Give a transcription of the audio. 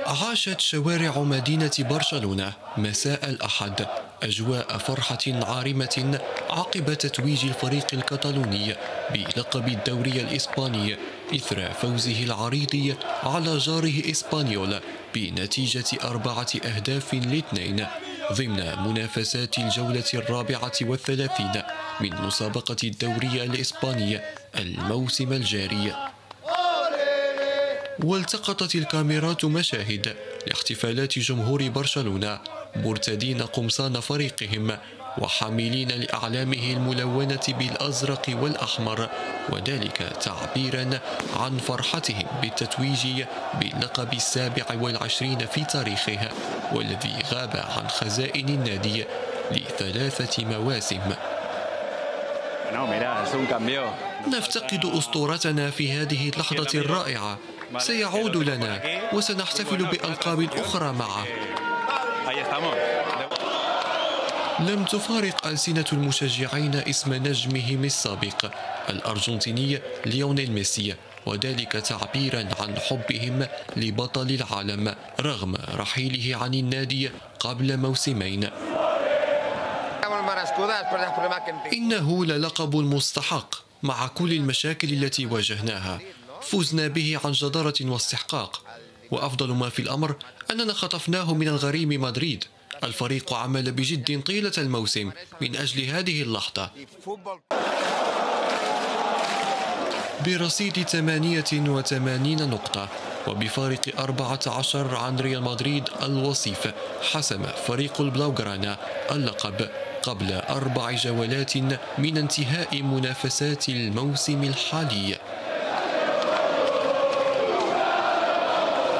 عاشت شوارع مدينة برشلونة مساء الأحد أجواء فرحة عارمة عقب تتويج الفريق الكتالوني بلقب الدوري الإسباني إثر فوزه العريض على جاره إسبانيول بنتيجة 4-2 ضمن منافسات الجولة 34 من مسابقة الدوري الإسباني الموسم الجاري. والتقطت الكاميرات مشاهد لاحتفالات جمهور برشلونة مرتدين قمصان فريقهم وحاملين لأعلامه الملونة بالأزرق والأحمر، وذلك تعبيرا عن فرحتهم بالتتويج باللقب 27 في تاريخه والذي غاب عن خزائن النادي ل3 مواسم. نفتقد أسطورتنا في هذه اللحظة الرائعة، سيعود لنا وسنحتفل بألقاب أخرى معه. لم تفارق ألسنة المشجعين اسم نجمهم السابق الأرجنتيني ليونيل ميسي، وذلك تعبيرا عن حبهم لبطل العالم رغم رحيله عن النادي قبل موسمين. إنه للقب مستحق مع كل المشاكل التي واجهناها، فزنا به عن جدارة واستحقاق، وأفضل ما في الأمر أننا خطفناه من الغريم مدريد. الفريق عمل بجد طيلة الموسم من أجل هذه اللحظة. برصيد 88 نقطة وبفارق 14 عن ريال مدريد الوصيف، حسم فريق البلاوغرانا اللقب قبل 4 جولات من انتهاء منافسات الموسم الحالي.